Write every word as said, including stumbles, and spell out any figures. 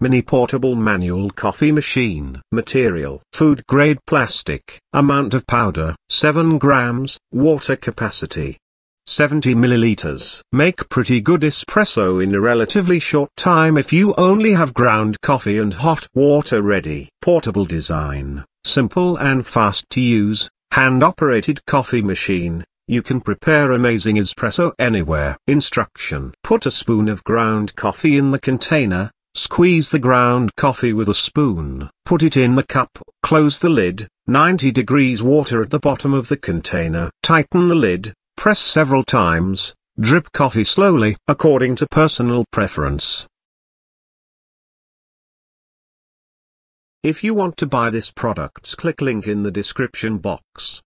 Mini portable manual coffee machine. Material: food grade plastic. Amount of powder: seven grams. Water capacity: seventy milliliters. Make pretty good espresso in a relatively short time if you only have ground coffee and hot water ready. Portable design: simple and fast to use, hand-operated coffee machine. You can prepare amazing espresso anywhere. Instruction: put a spoon of ground coffee in the container, squeeze the ground coffee with a spoon, put it in the cup, close the lid, ninety degrees water at the bottom of the container. Tighten the lid, press several times, drip coffee slowly, according to personal preference. If you want to buy this products, click link in the description box.